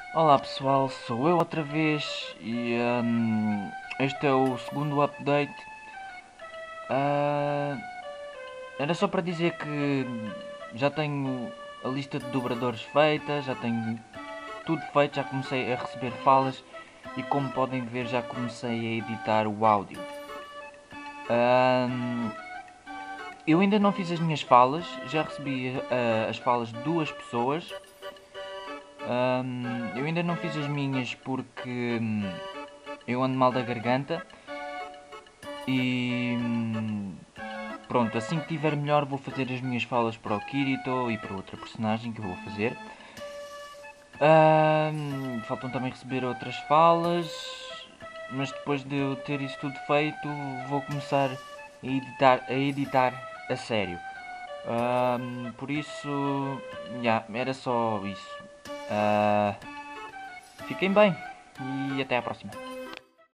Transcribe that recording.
Olá pessoal, sou eu outra vez e este é o segundo update. Ah, Era só para dizer que já tenho a lista de dobradores feita, já tenho tudo feito, já comecei a receber falas e como podem ver já comecei a editar o áudio. Ahm, eu ainda não fiz as minhas falas, já recebi as falas de duas pessoas. Eu ainda não fiz as minhas porque eu ando mal da garganta e pronto, assim que estiver melhor vou fazer as minhas falas para o Kirito e para outra personagem que eu vou fazer. Faltam também receber outras falas, mas depois de eu ter isso tudo feito vou começar a editar a sério. Por isso, era só isso. Fiquem bem e até à próxima.